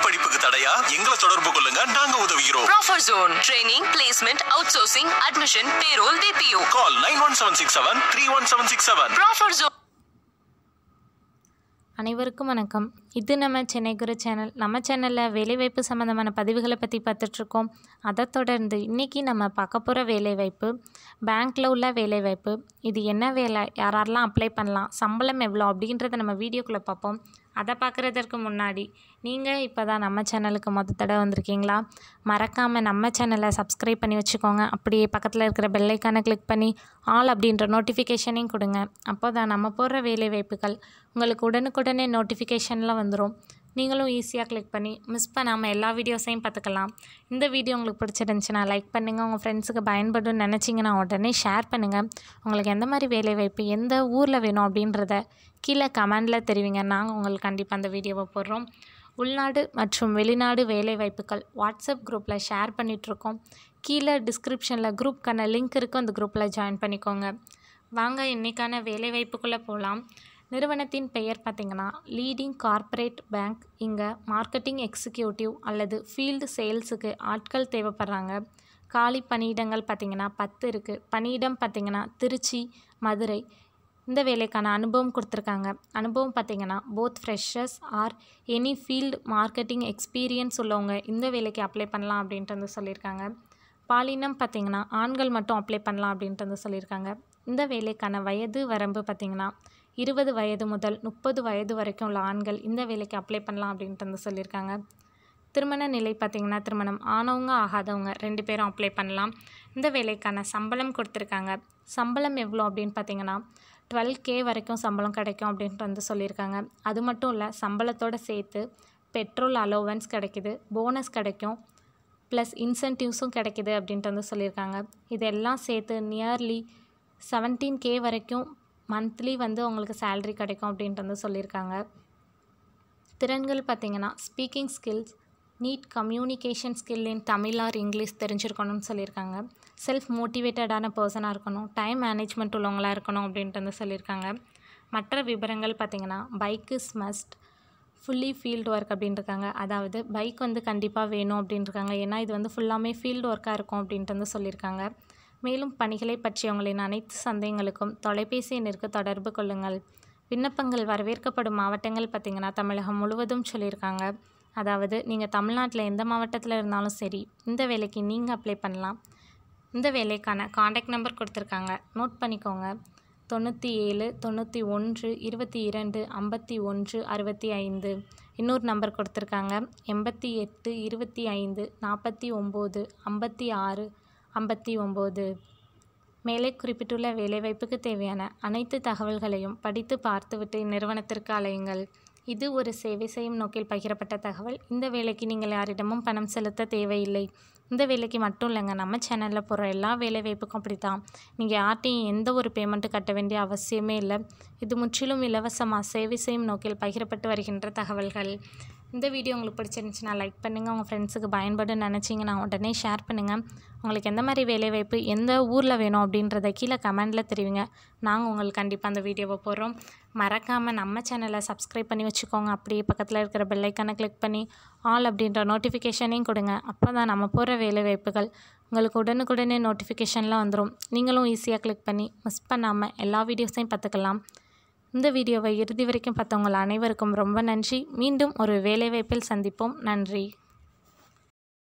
படிப்புக்கு தடையா? எங்களை தொடர்பு கொள்ளுங்க, நாங்க உதவுகிறோம். Proffer Zone training, placement, outsourcing, admission, payroll, BPO. Call 91767 31767. Proffer Zone. அனைவருக்கும் வணக்கம். இது நம்ம சென்னை குரு சேனல். நம்ம சேனலில் வேலைவாய்ப்பு சம்மந்தமான பதிவுகளை பற்றி பார்த்துட்ருக்கோம். அதை தொடர்ந்து இன்றைக்கி நம்ம பார்க்க போகிற வேலைவாய்ப்பு பேங்க்கில் உள்ள வேலைவாய்ப்பு. இது என்ன வேலை, யாரெல்லாம் அப்ளை பண்ணலாம், சம்பளம் எவ்வளோ அப்படின்றத நம்ம வீடியோக்குள்ளே பார்ப்போம். அதை பார்க்குறதற்கு முன்னாடி நீங்கள் இப்போ தான் நம்ம சேனலுக்கு மொத்த தடவை வந்திருக்கீங்களா? மறக்காமல் நம்ம சேனலை சப்ஸ்கிரைப் பண்ணி வச்சுக்கோங்க. அப்படியே பக்கத்தில் இருக்கிற பெல்லைக்கானை கிளிக் பண்ணி ஆல் அப்படின்ற நோட்டிஃபிகேஷனையும் கொடுங்க. அப்போ தான் நம்ம போடுற வேலைவாய்ப்புகள் உங்களுக்கு உடனுக்குடனே நோட்டிஃபிகேஷனில் வந்துடும். நீங்களும் ஈஸியாக கிளிக் பண்ணி மிஸ் பண்ணாமல் எல்லா வீடியோஸையும் பார்த்துக்கலாம். இந்த வீடியோ உங்களுக்கு பிடிச்சிருந்துச்சுன்னா லைக் பண்ணுங்கள். உங்கள் ஃப்ரெண்ட்ஸுக்கு பயன்படுன்னு நினச்சிங்கன்னா உடனே ஷேர் பண்ணுங்கள். உங்களுக்கு எந்த மாதிரி வேலைவாய்ப்பு எந்த ஊரில் வேணும் அப்படின்றத கீழே கமெண்டில் தெரிவிங்க. நாங்கள் உங்களுக்கு கண்டிப்பாக அந்த வீடியோவை போடுறோம். உள்நாடு மற்றும் வெளிநாடு வேலைவாய்ப்புகள் வாட்ஸ்அப் குரூப்பில் ஷேர் பண்ணிகிட்ருக்கோம். கீழே டிஸ்கிரிப்ஷனில் குரூப்க்கான லிங்க் இருக்கும், அந்த குரூப்பில் ஜாயின் பண்ணிக்கோங்க. வாங்க இன்றைக்கான வேலைவாய்ப்புக்குள்ளே போகலாம். நிறுவனத்தின் பெயர் பார்த்திங்கன்னா லீடிங் கார்ப்பரேட் பேங்க். இங்கே மார்க்கெட்டிங் எக்ஸிக்யூட்டிவ் அல்லது ஃபீல்டு சேல்ஸுக்கு ஆட்கள் தேவைப்படுறாங்க. காலி பணியிடங்கள் பார்த்திங்கன்னா 10 இருக்குது. பணியிடம் பார்த்திங்கன்னா திருச்சி, மதுரை. இந்த வேலைக்கான அனுபவம் கொடுத்துருக்காங்க. அனுபவம் பார்த்திங்கன்னா both freshers or any field marketing experience உள்ளவங்க இந்த வேலைக்கு அப்ளை பண்ணலாம் அப்படின்ட்டு வந்து சொல்லியிருக்காங்க. பாலினம் பார்த்திங்கன்னா ஆண்கள் மட்டும் அப்ளை பண்ணலாம் அப்படின்ட்டு வந்து சொல்லியிருக்காங்க. இந்த வேலைக்கான வயது வரம்பு பார்த்திங்கன்னா 20 வயது முதல் 30 வயது வரைக்கும் உள்ள ஆண்கள் இந்த வேலைக்கு அப்ளை பண்ணலாம் அப்படின்ட்டு வந்து சொல்லியிருக்காங்க. திருமண நிலை பார்த்திங்கன்னா திருமணம் ஆனவங்க ஆகாதவங்க 2 பேரும் அப்ளை பண்ணலாம். இந்த வேலைக்கான சம்பளம் கொடுத்துருக்காங்க. சம்பளம் எவ்வளோ அப்படின்னு பார்த்திங்கன்னா 12K வரைக்கும் சம்பளம் கிடைக்கும் அப்படின்ட்டு வந்து சொல்லியிருக்காங்க. அது மட்டும் இல்லை, சம்பளத்தோடு சேர்த்து பெட்ரோல் அலோவன்ஸ் கிடைக்கிது, போனஸ் கிடைக்கும், ப்ளஸ் இன்சென்டிவ்ஸும் கிடைக்கிது அப்படின்ட்டு வந்து சொல்லியிருக்காங்க. இதெல்லாம் சேர்த்து நியர்லி 17K வரைக்கும் மந்த்லி வந்து உங்களுக்கு சேல்ரி கிடைக்கும் அப்படின்ட்டு வந்து சொல்லியிருக்காங்க. திறன்கள் பார்த்திங்கன்னா speaking skills, need communication skill in Tamil or English தெரிஞ்சிருக்கணும்னு சொல்லியிருக்காங்க. செல்ஃப் மோட்டிவேட்டடான பர்சனாக இருக்கணும், டைம் மேனேஜ்மெண்ட் உள்ளவங்களாக இருக்கணும் அப்படின்ட்டு வந்து சொல்லியிருக்காங்க. மற்ற விவரங்கள் பார்த்திங்கன்னா bike is must, fully field work அப்படின்ட்டுருக்காங்க. அதாவது பைக் வந்து கண்டிப்பாக வேணும் அப்படின்ட்டுருக்காங்க. ஏன்னா இது வந்து ஃபுல்லாமே ஃபீல்டு ஒர்க்காக இருக்கும் அப்படின்ட்டு வந்து சொல்லியிருக்காங்க. மேலும் பணிகளை பற்றிய உங்களின் அனைத்து சந்தேகங்களுக்கும் தொலைபேசி எண்ணிற்கு தொடர்பு கொள்ளுங்கள். விண்ணப்பங்கள் வரவேற்கப்படும் மாவட்டங்கள் பார்த்திங்கன்னா தமிழகம் முழுவதும் சொல்லியிருக்காங்க. அதாவது நீங்கள் தமிழ்நாட்டில் எந்த மாவட்டத்தில் இருந்தாலும் சரி இந்த வேலைக்கு நீங்கள் அப்ளை பண்ணலாம். இந்த வேலைக்கான காண்டாக்ட் நம்பர் கொடுத்துருக்காங்க, நோட் பண்ணிக்கோங்க. 97 91 22 51 65. இன்னொரு நம்பர் கொடுத்துருக்காங்க 88 25 49 56 59. மேலே குறிப்பிட்டுள்ள வேலைவாய்ப்புக்கு தேவையான அனைத்து தகவல்களையும் படித்து பார்த்துவிட்டு இந்நிறுவனத்திற்கு அலையுங்கள். இது ஒரு சேவை செய்யும் நோக்கில் பகிரப்பட்ட தகவல். இந்த வேலைக்கு நீங்கள் யாரிடமும் பணம் செலுத்த தேவையில்லை. இந்த வேலைக்கு மட்டும் இல்லைங்க, நம்ம சேனலில் போகிற எல்லா வேலைவாய்ப்புக்கும் அப்படி தான். நீங்கள் யார்ட்டையும் எந்த ஒரு பேமெண்ட்டு கட்ட வேண்டிய அவசியமே இல்லை. இது முற்றிலும் இலவசமாக சேவை செய்யும் நோக்கில் பகிரப்பட்டு வருகின்ற தகவல்கள். இந்த வீடியோ உங்களுக்கு பிடிச்சிருந்துச்சுன்னா லைக் பண்ணுங்கள். உங்கள் ஃப்ரெண்ட்ஸுக்கு பயன்படுன்னு நினச்சிங்கன்னா உடனே ஷேர் பண்ணுங்கள். உங்களுக்கு எந்த மாதிரி வேலைவாய்ப்பு எந்த ஊரில் வேணும் அப்படின்றத கீழே கமெண்டில் தெரிவிங்க. நாங்கள் உங்களுக்கு கண்டிப்பாக அந்த வீடியோவை போடுறோம். மறக்காமல் நம்ம சேனலை சப்ஸ்கிரைப் பண்ணி வச்சுக்கோங்க. அப்படியே பக்கத்தில் இருக்கிற பெல்லைக்கானை கிளிக் பண்ணி ஆல் அப்படின்ற நோட்டிஃபிகேஷனையும் கொடுங்க. அப்போ தான் நம்ம போகிற வேலைவாய்ப்புகள் உங்களுக்கு உடனுக்குடனே நோட்டிஃபிகேஷனில் வந்துடும். நீங்களும் ஈஸியாக கிளிக் பண்ணி மிஸ் பண்ணாமல் எல்லா வீடியோஸையும் பார்த்துக்கலாம். இந்த வீடியோவை இறுதி வரைக்கும் பார்த்தவங்கள் அனைவருக்கும் ரொம்ப நன்றி. மீண்டும் ஒரு வேலைவாய்ப்பில் சந்திப்போம். நன்றி.